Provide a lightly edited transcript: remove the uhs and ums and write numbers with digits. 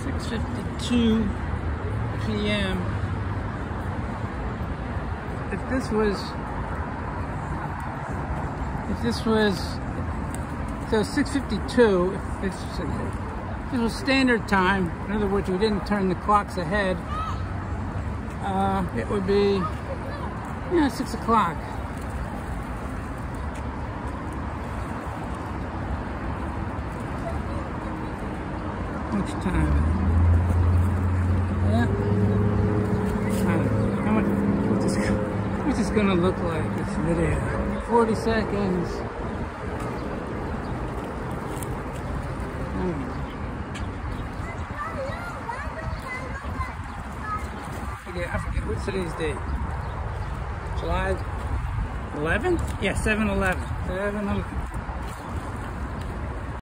6:52 p.m. If this was so 6:52, if this was standard time, in other words, we didn't turn the clocks ahead, it would be, 6 o'clock. Which time? Yeah. What's this gonna look like, this video? 40 seconds. I forget what's today's date? July 11th? Yeah, 7/11.